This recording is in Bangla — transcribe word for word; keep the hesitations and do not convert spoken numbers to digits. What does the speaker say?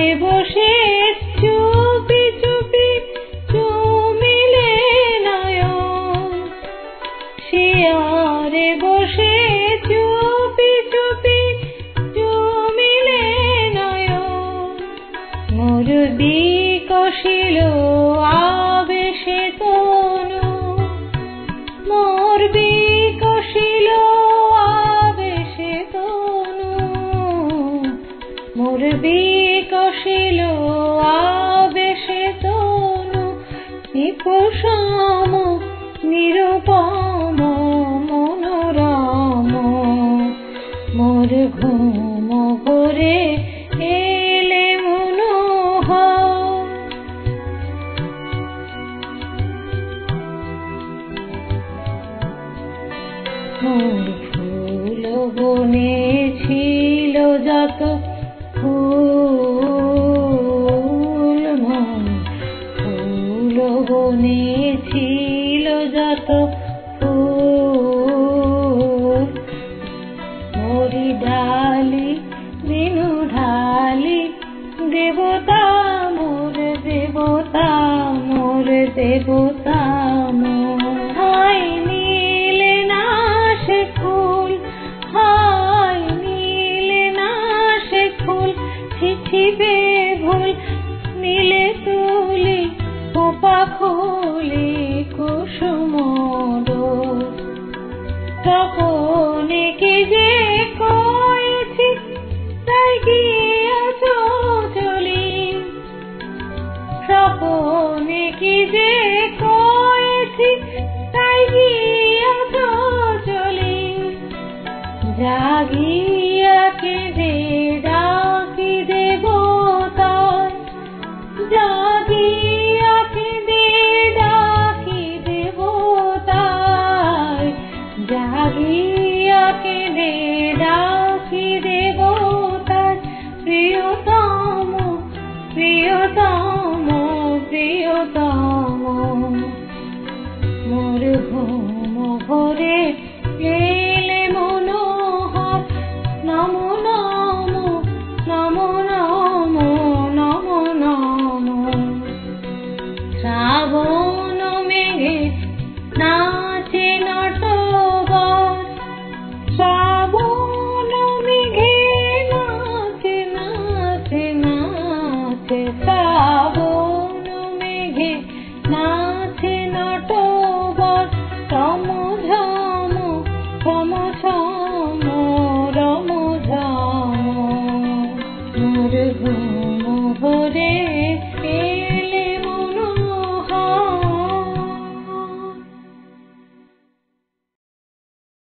বসে চুপি চুপি চুমিলে নয়ন, শিয়ারে বসে চুপি চুপি চুমিলে নয়ন। মোর বিকশিল আবেশে তনু, মোর বিকশিল আবেশে তনু, মোর বিকশিল আবেশে তনু। নিকুসম নিরুপম মনোরম, মোর ঘুম ঘোরে এলে মনোহর। মোর ফুল বনে ছিল যত ফুল, মোর ফুল বনে ছিল যত ফুল। মরি ডালি দিনু ঢালি দেবতা মোর দেবতা মোর দেবতা মোর। হায় নীলে না সে ফুল, হায় নীলে না সে ফুল, চিঠিবে ভুল নীলে তুলি খোপা খুলি কুসুম দোল। তপনে কি যে কয়েছি তাই গিয়াছ চলি, স্বপনে কি যে কয়েছি তাই গিয়াছ চলি। জাগিয়া কেঁদে ডাকি দেবতায়, জাগিয়া কেঁদে ডাকি দেবতায়, জাগিয়া কেঁদে ডাকি দেবতায়। প্রিয়তম প্রিয়তম প্রিয়তম, মোর ঘুম ঘোরে এলে মনোহর। নমো নমো নমো নমো নমো নমো। শ্রাবণ মেঘে নাচে নটবর, শ্রাবণ মেঘে নাচে নাচে নাচে, শ্রাবণ মেঘে নাচে নটবর। Tom ঝম Tom ঝম